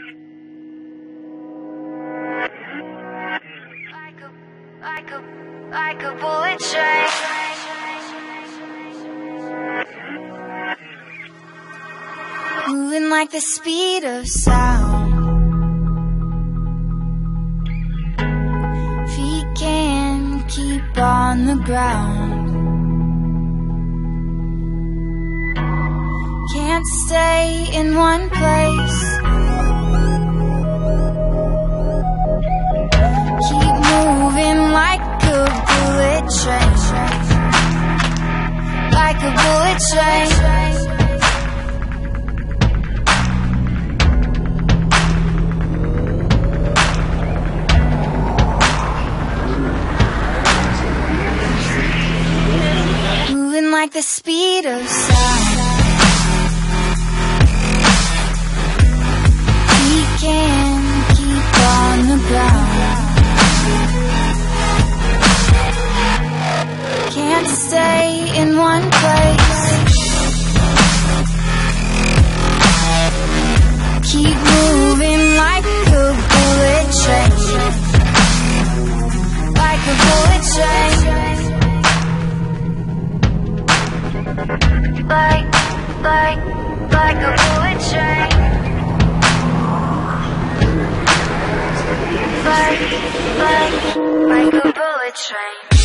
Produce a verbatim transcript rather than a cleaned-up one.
Like a, like a, like a bullet train. Moving like the speed of sound. Feet can't keep on the ground. Can't stay in one place. Keep moving like a bullet train. Like a bullet train. Moving like the speed of sound. We can't keep on the ground. Can't stay in one place. Keep moving like a bullet train. Like a bullet train. Like, like, like a bullet train. Like, like, like a bullet train.